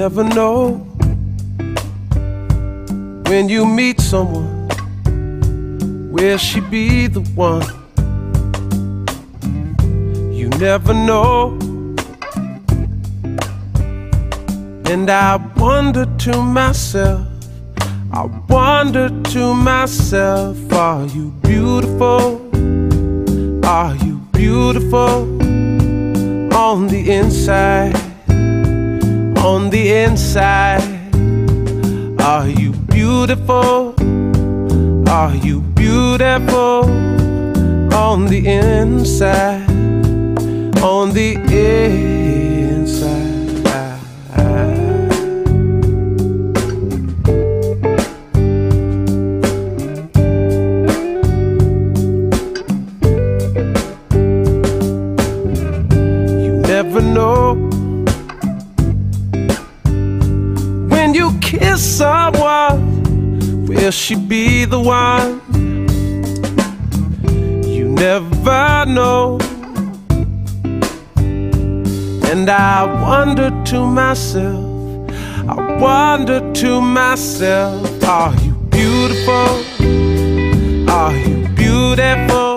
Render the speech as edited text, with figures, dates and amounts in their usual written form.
never know when you meet someone, will she be the one? You never know. And I wonder to myself, I wonder to myself, are you beautiful? Are you beautiful on the inside? On the inside, are you beautiful? Are you beautiful on the inside? On the inside. Never know when you kiss someone, will she be the one? You never know. And I wonder to myself, I wonder to myself, are you beautiful? Are you beautiful